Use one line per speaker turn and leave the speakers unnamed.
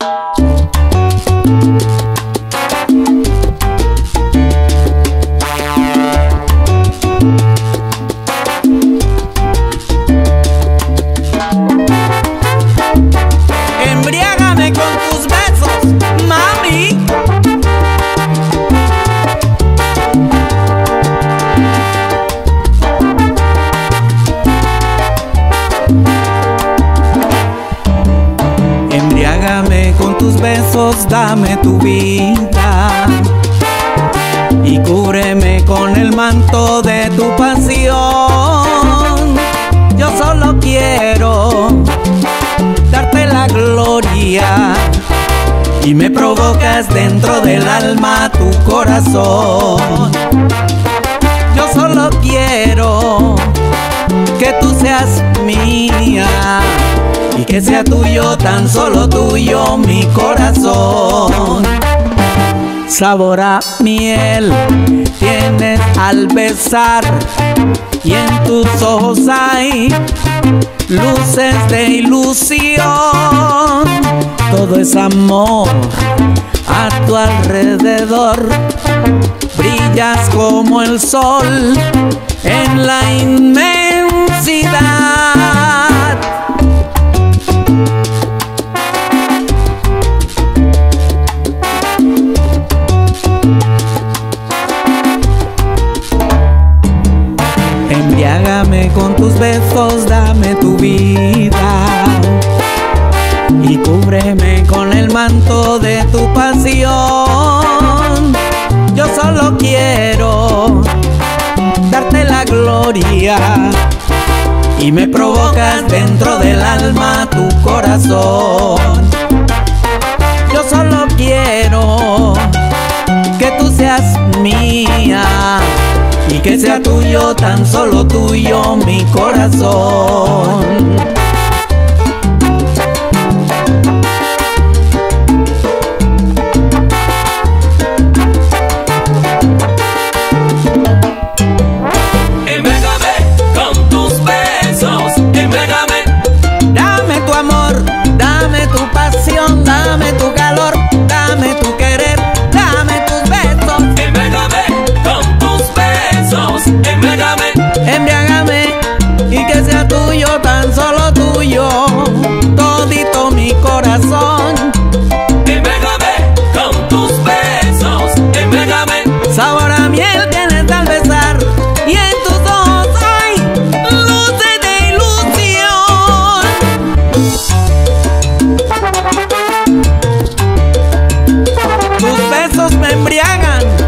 Embriágame con tus besos, mami. Embriágame con tus besos, dame tu vida y cúbreme con el manto de tu pasión. Yo solo quiero darte la gloria y me provocas dentro del alma tu corazón. Yo solo quiero que tú seas mía y que sea tuyo, tan solo tuyo, mi corazón. Sabor a miel tienes al besar y en tus ojos hay luces de ilusión. Todo es amor a tu alrededor. Brillas como el sol en la inmensidad. Embriágame con tus besos, dame tu vida y cúbreme con el manto de tu pasión. Yo solo quiero darte la gloria y me provocas dentro del alma tu corazón. Yo solo quiero que tú seas mía y que sea tuyo, tan solo tuyo, mi corazón.
Embriágame con tus besos, embriágame.
Dame tu amor, dame tu pasión, dame tu calor, dame tu querer, dame tus besos.
Embriágame con tus besos, embriágame.
Embriágame y que sea tuyo, tan solo tuyo, todito mi corazón.
Embriágame con tus besos, embriágame.
Sabor a miel tienes al besar y en tus ojos hay luces de ilusión. Tus besos me embriagan